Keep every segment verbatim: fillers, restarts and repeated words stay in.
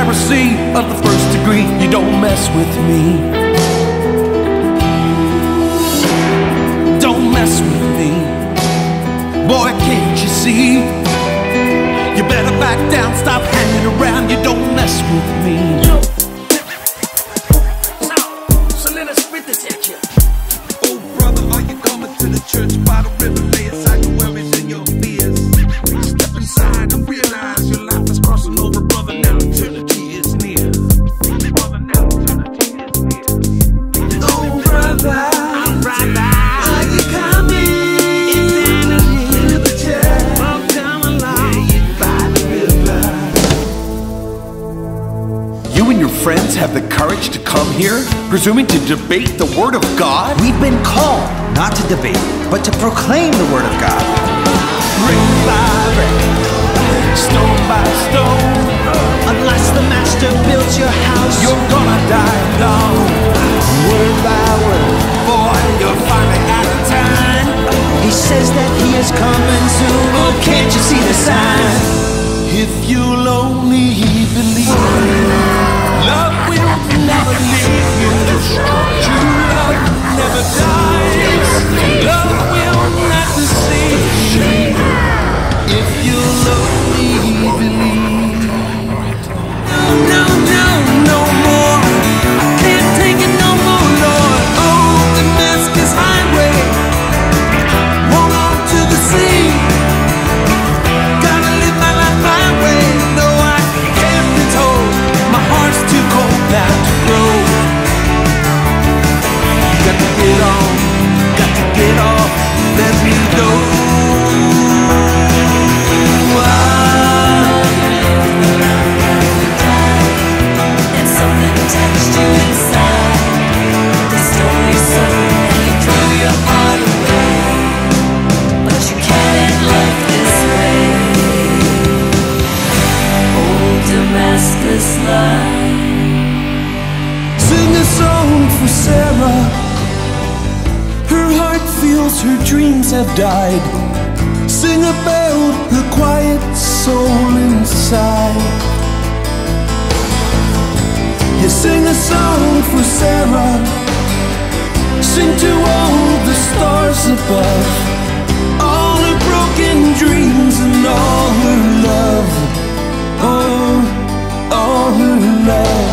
heresy of the first degree. You don't mess with me. Don't mess with me. Boy, can't you see? You better back down, stop hanging around. You don't mess with me. So let us spit this at you. Oh brother, are you coming to the church by the river? Lay aside your worries and your fears. Step inside and realize your life is crossing over, brother. Now eternity is near. Brother, now eternity is near. Oh brother, brother, are you coming to the church? Walk down the line by the river. You and your friends have the courage to come here, presuming to debate the Word of God? We've been called not to debate, but to proclaim the Word of God. Brick by brick, stone by stone. Unless the Master builds your house, You're gonna die alone. Word by word, boy, you're finally out of time. He says that He is coming soon. Oh, can't you see the sign? If you'll only believe, love will never leave you. True love never dies. Love will not deceive. If you'll only believe. No, no, no more. I can't take it no more, Lord. Oh, Damascus highway, hold on to the sea. Gotta live my life my way. No, I can't be told. My heart's too cold now to grow. Got to get on, got to get off. Let me go. And something touched you inside. The story so and you threw your heart away. But you can't end life this way. Old Damascus light. Sing a song for Sarah. Her heart feels her dreams have died. Sing about the quiet soul inside. You sing a song for Sarah. Sing to all the stars above. All her broken dreams and all her love. Oh, all her love.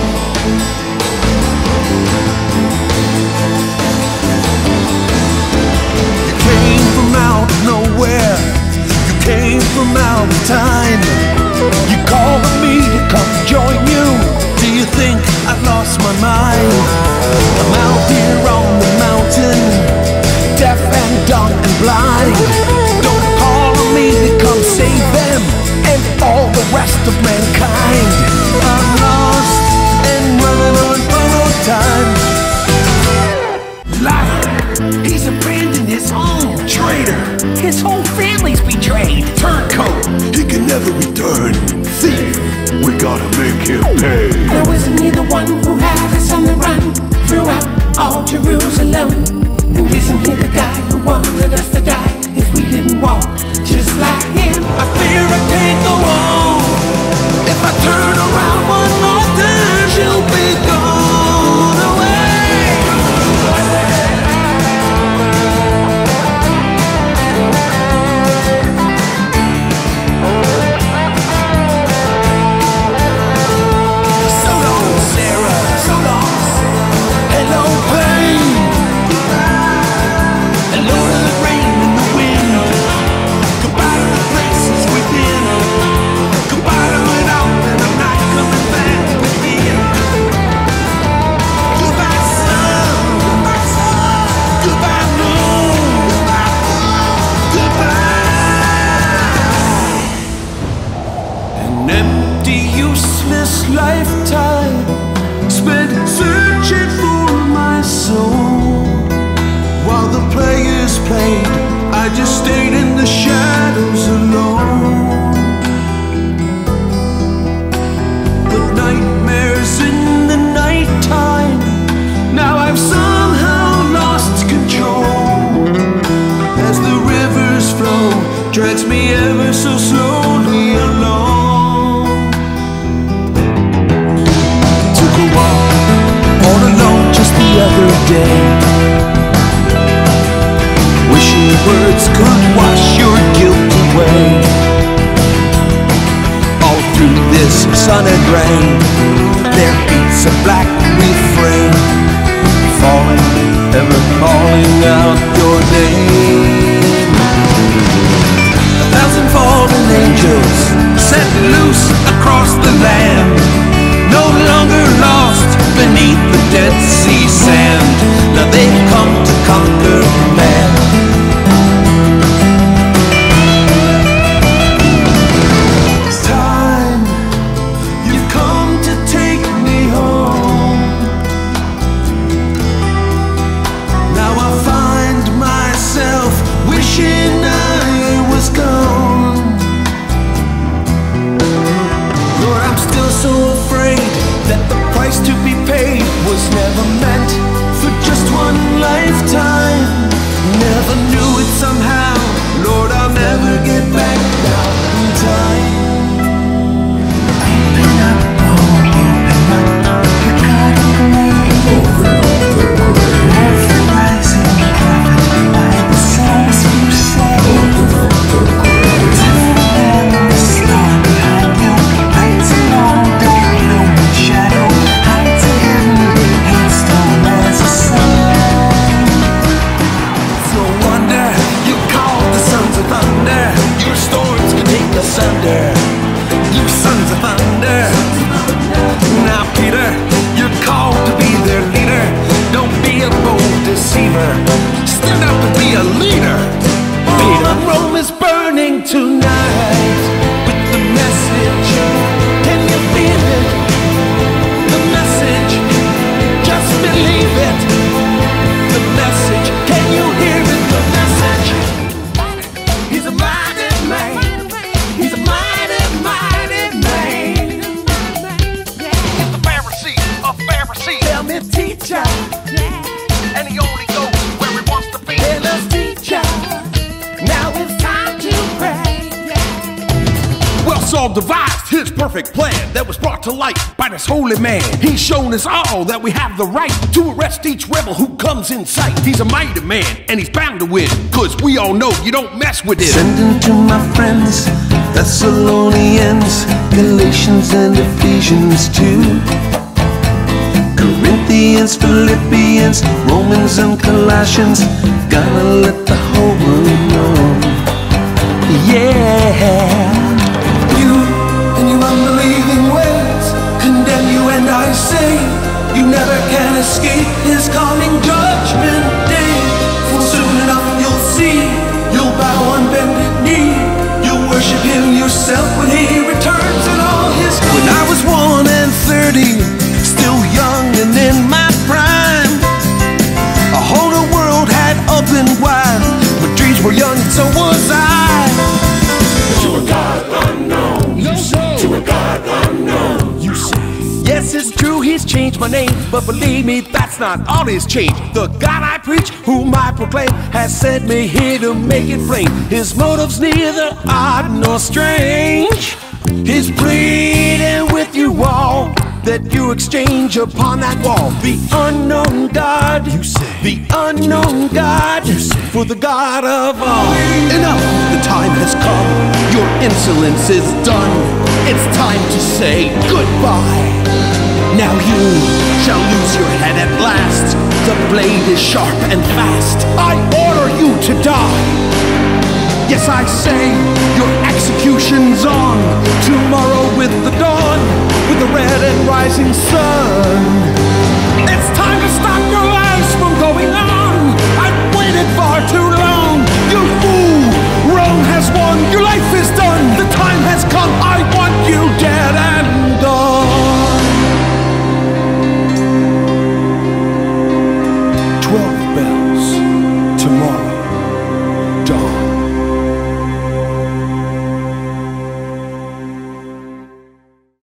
You came from out of nowhere. You came from out of time. You called on me to come join you. Do you think I've lost my mind? I'm out here on the mountain, deaf and dumb and blind. Don't call on me to come save them and all the rest of mankind. I'm lost and running on borrowed time. Liar, he's abandoned his own. Traitor, his whole family's betrayed. Turncoat, he can never return. Thief, we gotta make him pay. There wasn't either one who had us on the run throughout all Jerusalem. And isn't he the guy who wanted us to die if we didn't walk just like him? I fear I can't go on. If I turn around one more time, she'll be gone away. So long, Sarah. So long. Hello, pain. Hello to the rain and the wind. Goodbye to the places within. Goodbye to it all, and I'm not coming back again. Goodbye, sun. Goodbye, moon. Goodbye. An empty, useless lifetime spent searching for my soul. While the players played, I just stayed in the shadows alone. But nightmares in the nighttime, now I've somehow lost control. As the rivers flow, drags me ever so slowly along. running rain. Their beats a black refrain, falling, ever calling out your name. A thousand fallen angels set loose across the land, no longer lost beneath the Dead Sea sand. Now they've come to conquer man. It's time, you've come to take me home. Now I find myself wishing I was gone. Lord, I'm still so afraid that the price to be paid was never meant for just one lifetime. Never knew it somehow. Lord, I'll never get back down in time. Open up, oh, open up. You gotta believe. Open up the grave. Every rising prophet by the souls you say. Open up the grave. Tell them the star behind you. Lights along, dark, no shadow. Hide to him, hailstorm as a sun. It's no wonder you call the sons of thunder. Your storms can take us under. You sons of thunder. Now Peter, you're called to be their leader. Don't be a bold deceiver. Stand up and be a leader. Peter, Rome is burning tonight with the message. Can you feel it? The message, just believe it. The message, can you hear it? The message. He's a mighty man. He's a mighty, mighty man. He's the Pharisee of Pharisees, Tell me, teacher, and he only goes where he wants to be. tell us, teacher. Now it's time to pray. Well, Saul devised his perfect plan that was brought to light by this holy man. He's shown us all that we have the right to arrest each rebel who comes in sight. He's a mighty man, and he's bound to win, cause we all know you don't mess with him. Sending to my friends, Thessalonians, Galatians and Ephesians too, Corinthians, Philippians, Romans and Colossians. Gonna let the whole world know. Yeah. You and your unbelieving ways condemn you, and I say you never can escape his coming judgment day. For soon enough you'll see, you'll bow on bended knee, you'll worship him yourself when he returns in all his glory. When I was one and thirty, still young and in my prime, a whole new world had opened wide. My dreams were young and so was I. To a God unknown, you say. To a God unknown, you say. Yes, it's true, he's changed my name, but believe me, that's not all he's changed. The God I preach, whom I proclaim, has sent me here to make it plain. His motives neither odd nor strange. He's pleading with you all that you exchange upon that wall the unknown God, you say, the unknown God, you say, for the God of all. Enough, the time has come. Your insolence is done. It's time to say goodbye. Now you shall lose your head at last. The blade is sharp and fast. I order you to die. Yes, I say your execution's on. Tomorrow with the dawn, with the red and rising sun. It's time to stop your lives from going on. I've waited far too long. You fool, Rome has won. Your life is done. The time has come. I want you dead.